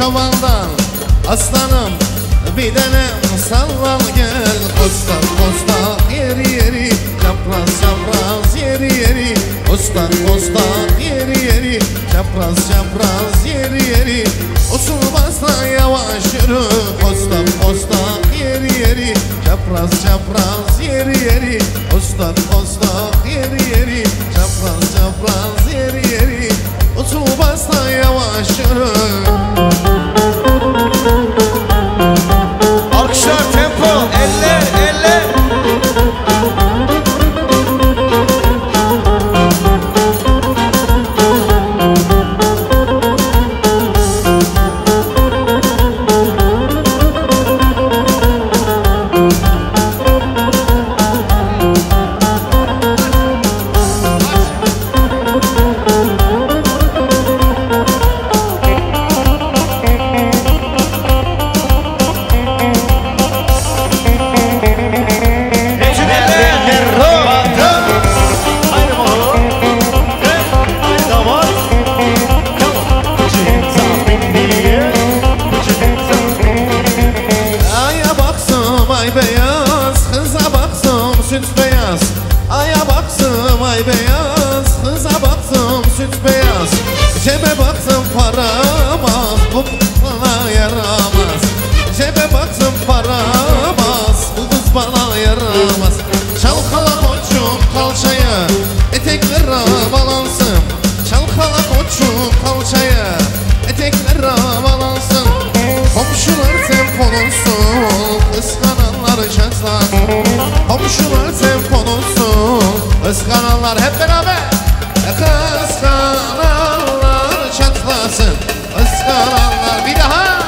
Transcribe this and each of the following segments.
çobandan aslanım bir denem sallan gel. Kostak kostak yeri yeri, çapraz çapraz yeri yeri. Kostak kostak yeri yeri, çapraz çapraz yeri yeri. Usul basla yavaş yürü. Kostak kostak yeri yeri, çapraz çapraz yeri yeri. Kostak kostak yeri yeri, çapraz çapraz yeri yeri. Usul basla yavaş yürü. Alkışlar, tempo, eller, eller. Cebe baktım paramaz, bu bana yaramaz. Cebe baktım paramaz, bu kız bana yaramaz. Çalkala koçum kalçayı, etekler havalansın. Çalkala koçum kalçayı, etekler havalansın. Komşular temponusun, kıskananlar çatlasın. Komşular temponusun, kıskananlar hep beraber. Kıskananlar çatlasın, kıskananlar bir daha.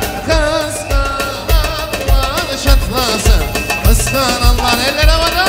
Kıskananlar çatlasın, kıskananlar eller havada.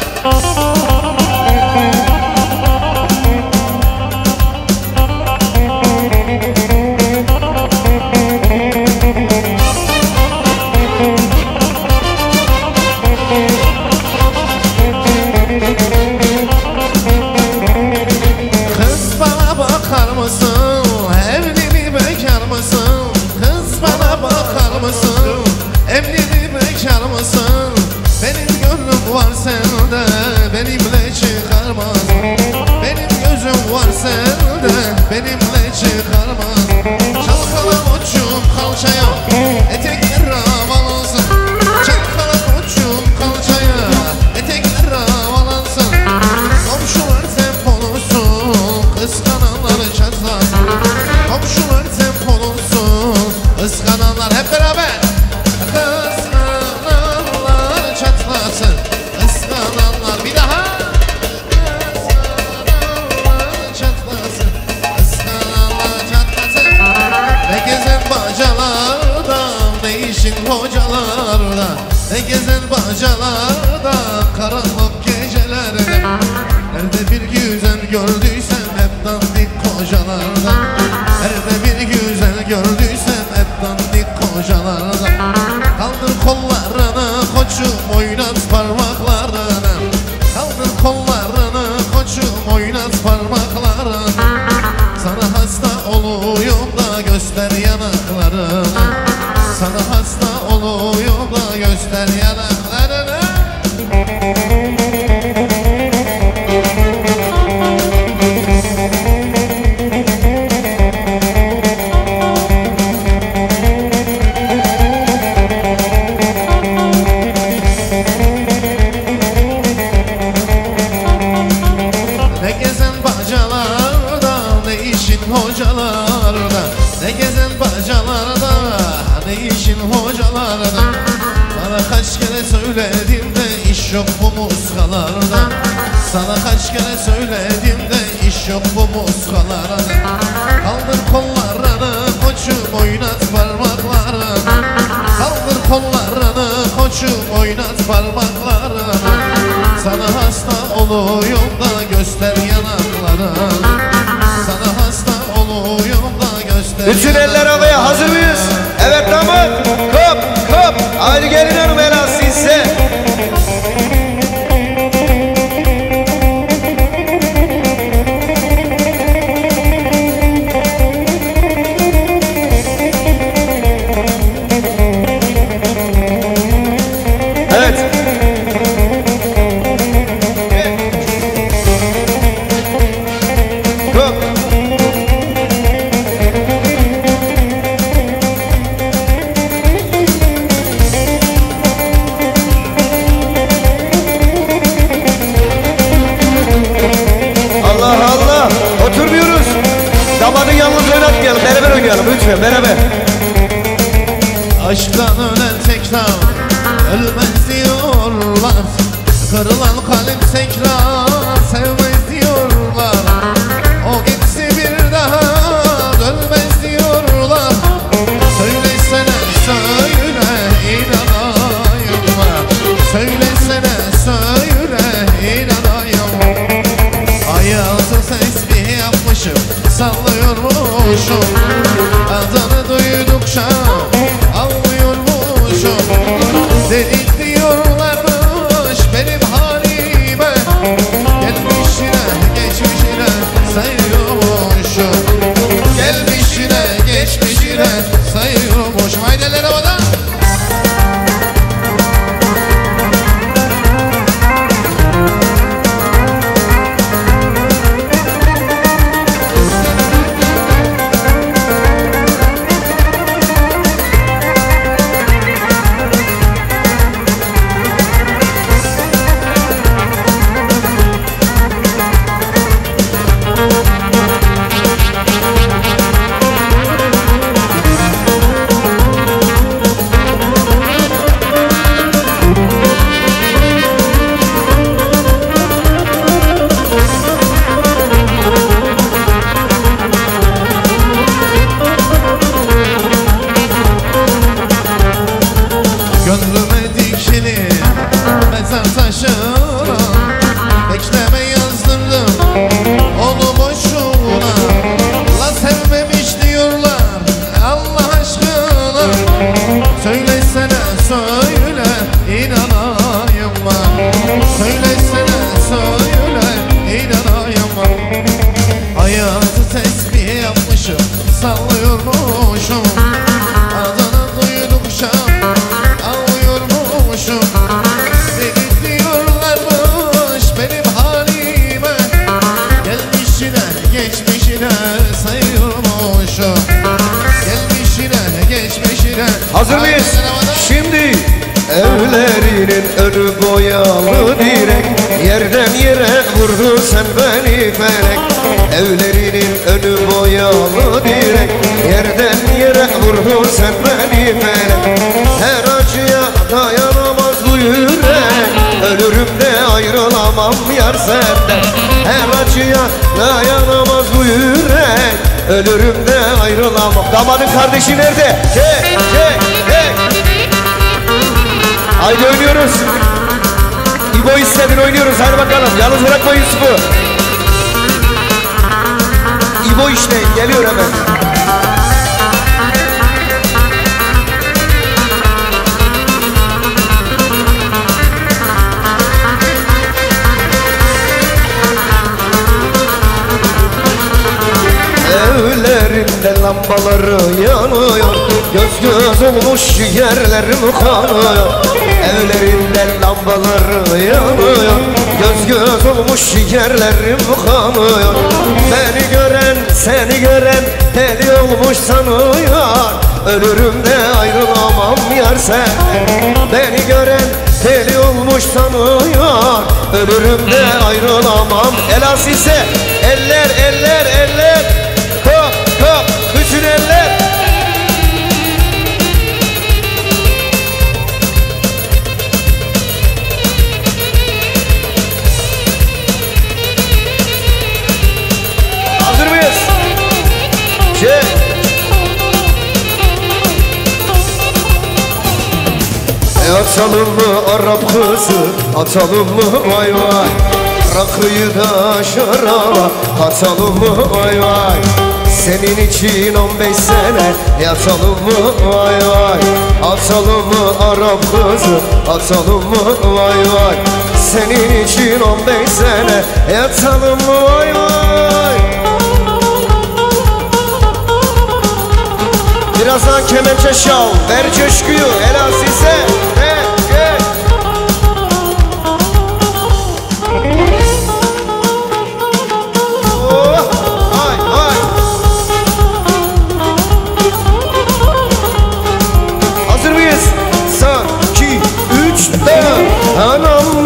Evli mi bekar mısın? Kız bana bakar mısın? Evli mi bekar mısın? Benim gönlüm var sende, benimle çıkarmaz. Benim gözüm var sende, benimle çıkarmaz. Çalkala koçum kalçaya, etekler havalansın. Çalkala koçum kalçaya, etekler havalansın. Komşular temponusun, kıskananlar çatlasın. Komşular temponusun, kıskananlar hep beraber. Kıskananlar çatlasın, kıskananlar bir daha. Kıskananlar çatlasın, kıskananlar çatlasın. Ne gezen bacalarda, ne işin hocalarda. Ne gezen bacalarda, karanlık gecelerde. Nerede bir güzel gördüysem hep dandik kocalarda. Nerede bir güzel gördüysem hep dandik kocalarda. Kaldır kollarını koçum oynat parmaklarını. Kaldır kollarını koçum oynat parmaklarını. Sana hasta oluyorum da göster yanaklarını. Sana hasta oluyorum da göster yanaklarını. Hocalarda, ne gezen bacalarda, ne işin hocalarda. Sana kaç kere söyledim de iş yok bu muskalarda. Sana kaç kere söyledim de iş yok bu muskalarda. Kaldır kollarını koçum oynat parmaklarını. Kaldır kollarını koçum oynat parmaklarını. Sana hasta oluyorum da göster yanaklarını. Sana hasta oluyorum da göster. Bütün eller havaya, hazır mıyız? Evet damat, kop kop. Haydi gelin hanım helal size. oynatmayalım, beraber oynayalım lütfen, beraber. Aşktan ölen tekrar ölmez diyorlar. Kırılan kalp tekrar sevmez diyorlar. O gitse bir daha dönmez diyorlar. Söylesene söyle inanayım mı? Söylesene söyle inanayım. Hayatı tesbih yapmışım, sallıyormuşum. Adını duydukça ağlıyormuşum. Dedik diyorlarmış benim halime. Gelmişine geçmişine sayıyormuşum. Gelmişine geçmişine sayıyormuşum. Haydi ellere bana. Gönlüme dikili mezar taşına bekleme yazdırdım onu boşuna. La sevmemiş diyorlar Allah aşkına. Söylesene söyle inanayım mı? Söylesene söyle inanayım mı? Hayatı tesbih yapmışım, sallıyormuşum. Adını duydukça ağlıyormuşum. Dedik diyorlarmış benim halime. Gelmişine geçmişine sayıyormuşum. Gelmişine geçmişine. Hazır mıyız? Şimdi evlerinin önü boyalı direk, yerden yere vurdu sen beni felek. Evlerinin önü boyalı direk, yerden yere vurdu sen beni felek. Her acıya dayanamaz bu yürek, ölürüm de ayrılamam yar senden. Her acıya dayanamaz bu yürek, ölürüm de ayrılamam. Damadın kardeşi nerede? Hey. Haydi oynuyoruz. İbo istedin, oynuyoruz, hadi bakalım. Yalnız bırakma Yusuf'u. İbo işte geliyor hemen. Evlerinde lambaları yanıyor, göz olmuş yerlerim kanıyor. Evlerinde lambaları yanıyor, göz olmuş yerlerim kanıyor. Beni gören seni gören deli olmuş sanıyor. Ölürüm de ayrılamam yar sen. Beni gören deli olmuş sanıyor. Ölürüm de ayrılamam. Elas ise eller eller eller. Kop bütün eller. Hazır mıyız? Atalım mı Arap kızı, atalım mı vay vay. Rakıyı da şaraba, atalım mı vay vay. Senin için 15 sene yatalım mı vay vay. Atalım mı Arap kızı, atalım mı vay vay. Senin için 15 sene yatalım mı vay vay. Birazdan kemençe şal, ver coşkuyu helal size. Hazır mıyız? Son, 2, 3, 4. Anam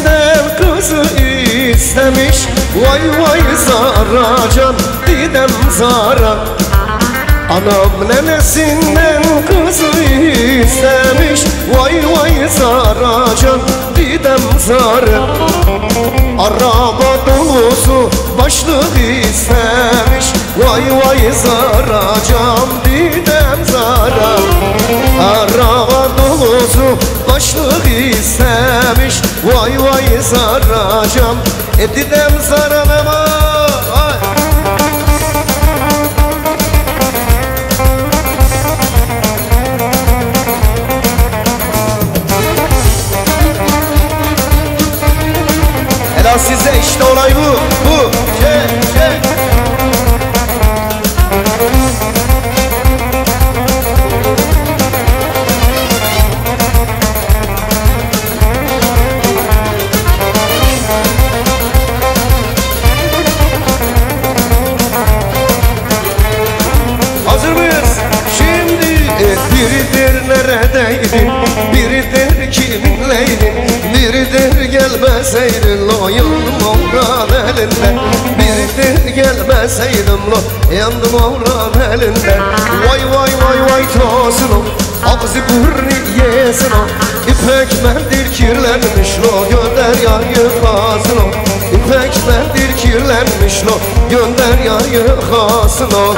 nenesinden kızı istemiş. Vay vay Zaracan, didem zara. Anam nenesinden kızı istemiş. Vay vay Zaracan didem Zara. Araba dolusu başlık istemiş. Vay vay Zaracan didem Zara. Araba dolusu başlık istemiş. Vay vay Zaracan didem Zara'nama. Helal size, işte olay bu. Hazır mıyız? Şimdi biridir neredeydin, biridir kiminleydin, biridir gelmeseydin lo yandım Avran elinden, biridir gelmeseydin lo yandım Avran elinden. Vay vay vay vay tosun o, ağzı burnu yesin o, İpek mendil kirlenmiş lo gönder yar yıkasın o, İpek mendil kirlenmiş lo gönder yar yıkasın o.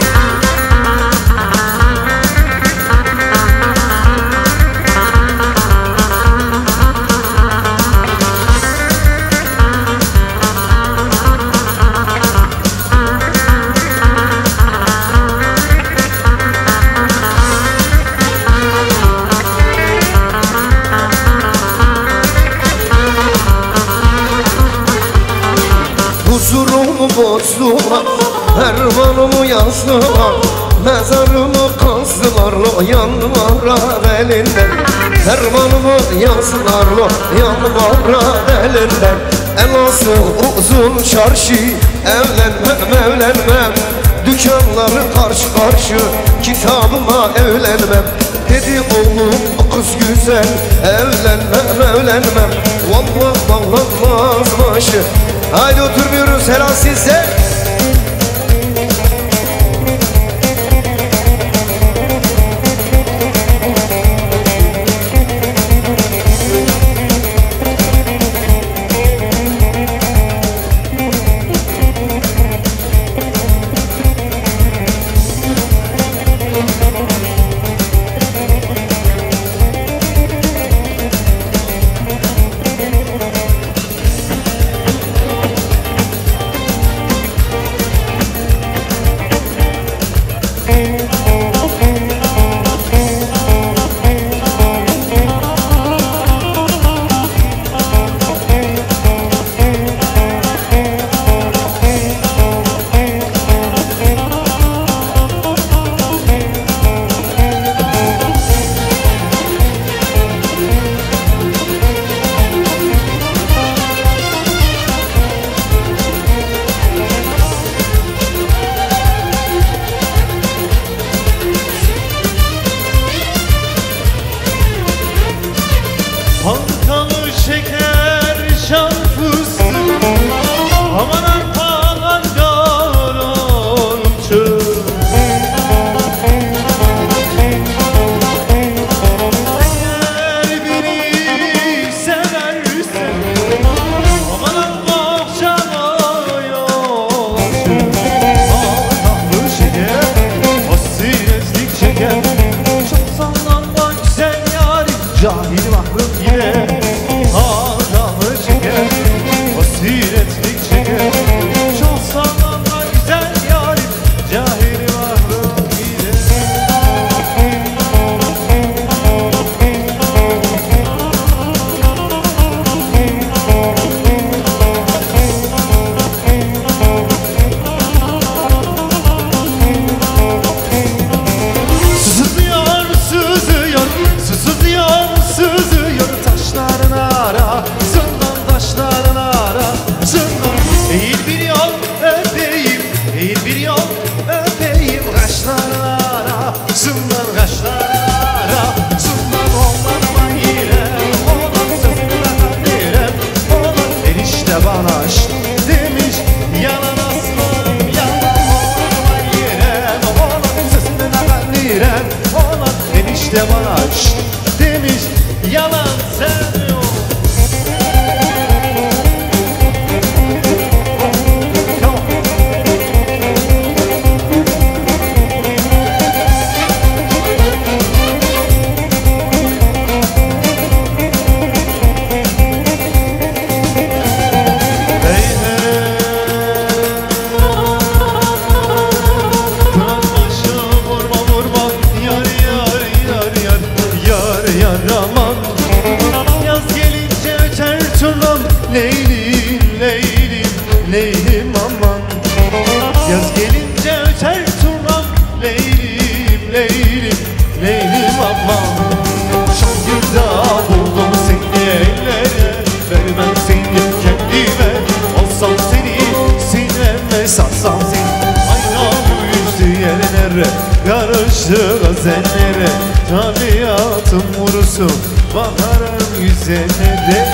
Huzurumu bozdular, hervanımı yazdılar, mezarımı kazdılar lo yandım Avran elinden. Hervanımı yazdılar lo yandım Avran elinden. Elası uzun çarşı, evlenmem evlenmem, dükkanları karşı karşı, kitabıma evlenmem. Dedi oğlum kız güzel, evlenmem evlenmem, vallahi bağlanmaz başı. Haydi oturmuyoruz, helal size. Halkalı şeker şan fıstık, aman arpalar garonçu. Eğer beni seversen, aman akşama yolcu. Halkalı şeker, hasretlik çeker, çok sallanma güzel yarim, cahil mahrum yine. Ağlamı çeker, hasretlik çeker, çok sallanma güzel yarim, cahil mahrum yine. Sızıyor, sızıyor, sızıyor, sızıyor. Leylim, leylim, leylim aman. Şangırda buldum seni ellere, vermem seni kendime. Olsam seni sineme, sarsam seni aynalı yüzlü yerlere, karıştı gazenlere. Tabiatım vursun bakarım yüzene de.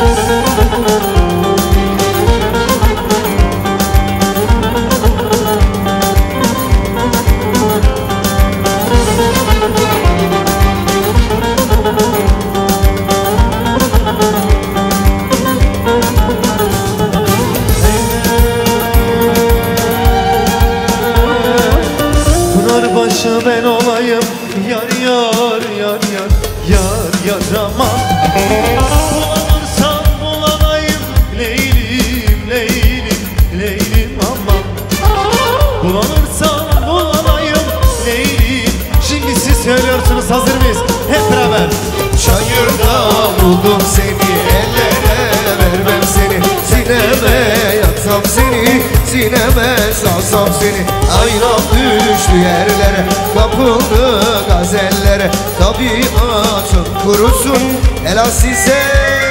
Pınarbaşı ben olayım, yar yar yar yar yar yar aman. Bulanırsam bulanayım, leylim leylim leylim aman. Bulanırsam bulanayım, leylim. Şimdi siz söylüyorsunuz, hazır mıyız? Hep beraber. Çayırda buldum seni ellere, vermem seni sineme. Yatsam seni sineme, salsam seni ayran düştü yerlere, kapıldı gazellere. Tabiatın kurusun helal size.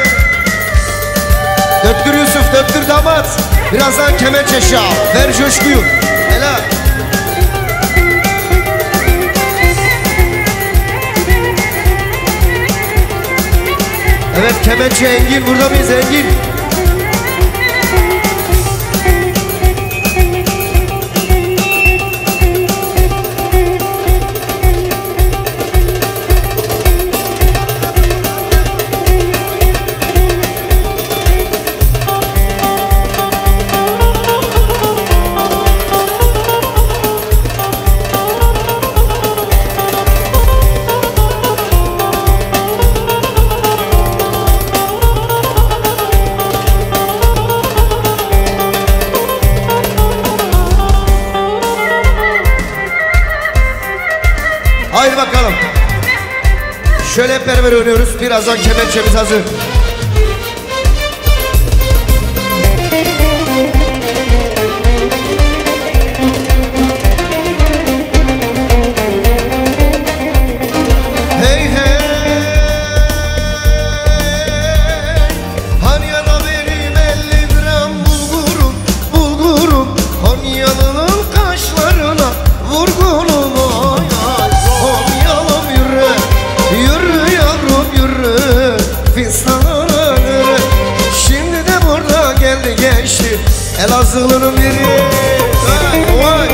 Döktür Yusuf, döktür damat. Birazdan kemençe şal, ver coşkuyu. Helal. Evet, kemençe Engin, burada mıyız Engin? Haydi bakalım. Şöyle hep beraber oynuyoruz. Birazdan kemençemiz hazır. Hey hey, Konya'da benim 50 gram bulgurum, bulgurum. Konyalı'nın kaşlarına vurgunum. Konyalım yürü, yürü yavrum yürü, fistanına yürü. Şimdi de burada geldi geçti Elazığlı'nın biri. Vay vay.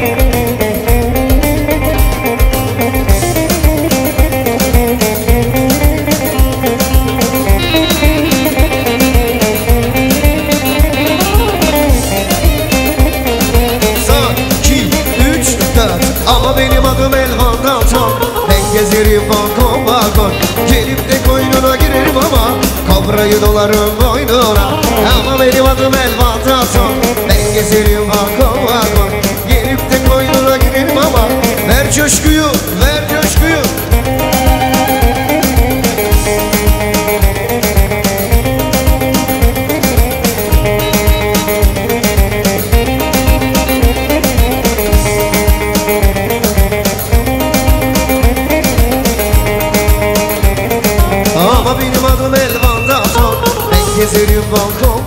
Ama benim adım Elvan Dalton. Ben gezerim balkon balkon, gelip de koynuna girerim ama kobrayı dolarım boynuna. Ama benim adım Elvan Dalton. Ben gezerim balkon balkon, gelip de koynuna girerim ama ver coşkuyu, ver coşkuyu. Ama benim adım Elvan Dalton. Ben gezerim balkon